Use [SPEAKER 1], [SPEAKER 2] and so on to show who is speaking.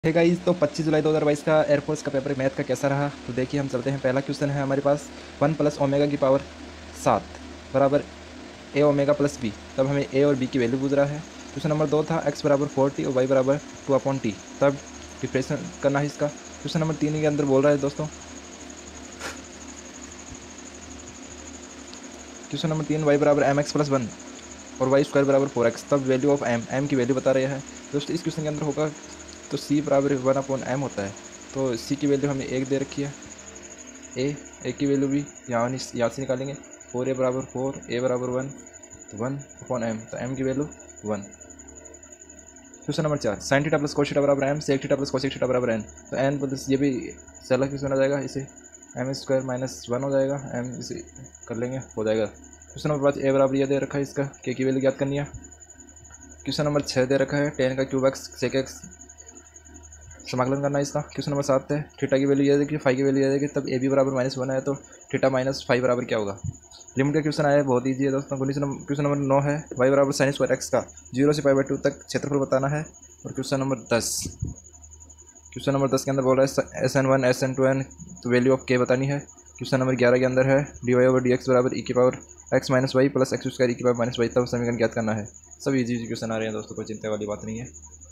[SPEAKER 1] है गाइस, तो 25 जुलाई 2022 का एयरफोर्स का पेपर मैथ का कैसा रहा। तो देखिए हम चलते हैं। पहला क्वेश्चन है हमारे पास 1 प्लस ओमेगा की पावर 7 बराबर ए ओमेगा प्लस बी। तब हमें ए और बी की वैल्यू पूछ रहा है। क्वेश्चन नंबर 2 था x बराबर 4t और y बराबर 2/t। तब डिफ्रेंशिएशन करना है इसका। क्वेश्चन नंबर 3 के अंदर बोल रहा है दोस्तों, क्वेश्चन नंबर 3 y बराबर mx प्लस 1 और वाई स्क्वायर बराबर 4x। तब वैल्यू ऑफ एम की वैल्यू बता रहे हैं दोस्तों। इस क्वेश्चन के अंदर होगा तो c बराबर 1/m होता है। तो c की वैल्यू हमें 1 दे रखी है। ए की वैल्यू भी यहाँ से निकालेंगे। 4a बराबर 4, a बराबर 1, तो 1/m, तो m की value 1। Question number 4 sine theta plus cos theta बराबर m, sec theta plus cosec theta बराबर n। तो n प्लस ये भी सरल क्वेश्चन आ जाएगा, इसे m स्क्वायर माइनस 1 हो जाएगा, m इसे कर लेंगे, हो जाएगा। क्वेश्चन नंबर 5 a बराबर ये दे रखा है, इसका k की वैल्यू ज्ञात करनी है। क्वेश्चन नंबर 6 दे रखा है tan का क्यूब x सेक x समाकलन करना है इसका। क्वेश्चन नंबर 7 है थीटा की वैल्यू ये देखिए, फाई की वैल्यू ये देखिए, तब ए बी बराबर -1 है तो थीटा माइनस फाई बराबर क्या होगा। लिमिट का क्वेश्चन आया है, बहुत ईजी है दोस्तों। क्वेश्चन नंबर 9 है y बराबर साइन स्क्वायर x का 0 से π/2 तक क्षेत्रफल बताना है। और क्वेश्चन नंबर 10 के अंदर बोल रहा है SN1 SN2n, तो वैल्यू ऑफ k बतानी है। क्वेश्चन नंबर 11 के अंदर है dy/dx बराबर e की power x minus y plus x square e की पावर माइनस वाई। तब समीकरण ज्ञात करना है। सब इजी क्वेश्चन आ रहे हैं दोस्तों, कोई चिंता वाली बात नहीं है।